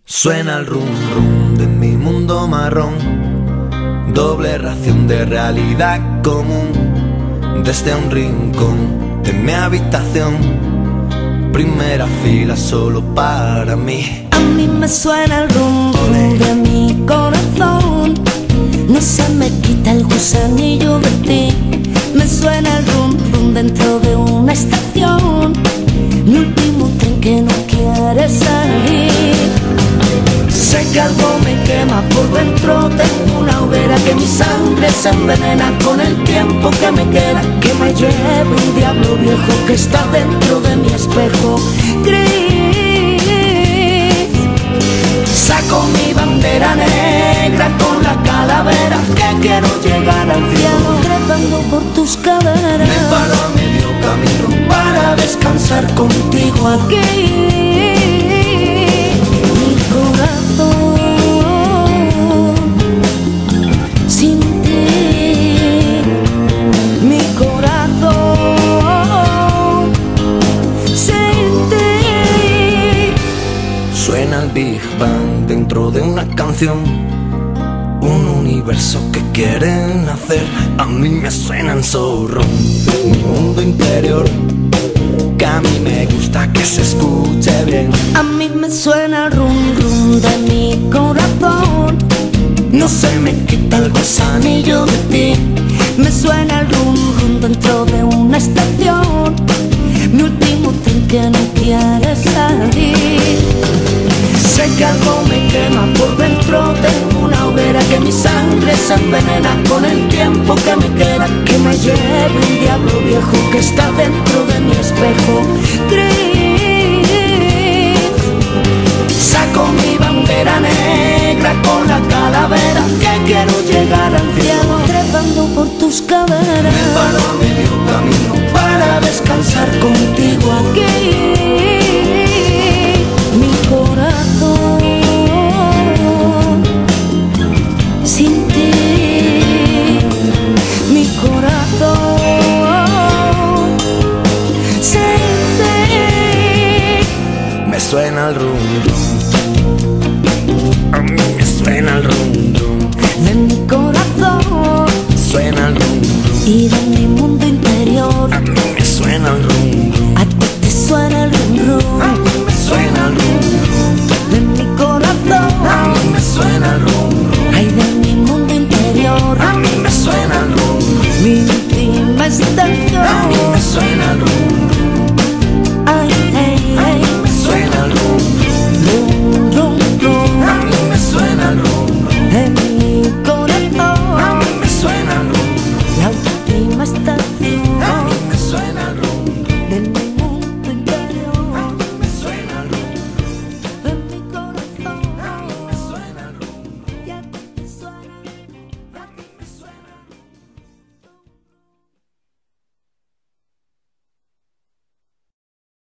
Suena el rum rum de mi mundo marrón, doble ración de realidad común. Desde un rincón de mi habitación, primera fila solo para mí. A mí me suena el rum rum de mi corazón, no se me quita el gusanillo de ti. Me suena el rum rum dentro de una estación, mi último tren que no quiere salir. Sé que algo me quema por dentro, tengo una hoguera que mi sangre se envenena con el tiempo que me queda, que me lleve un diablo viejo que está dentro de mi espejo gris. Saco mi bandera negra con la calavera, que quiero llegar al cielo trepando por tus caderas. Me paro a medio camino para descansar contigo aquí. Mi corazón sin ti, mi corazón sin ti. Suena el Big Bang dentro de una canción, un universo que quieren hacer. A mí me suena en zorro mi mundo interior, que a mí me gusta que se escuche bien. A mí me suena el rum rum de mi corazón, no se me quita el gusanillo de ti. Me suena el rum rum dentro de una estación, mi último tren que no quiere salir. Sé que algo me quema por dentro, tengo una hoguera que mi sangre se envenena con el tiempo que me queda, que me lleve un diablo viejo que está dentro de mi espejo gris. Saco mi bandera negra con la calavera, que quiero llegar al cielo trepando por tus caderas. Me paro a medio camino para descansar contigo aquí. Mi corazón sin ti, mi corazón sin ti. me suena el rum rum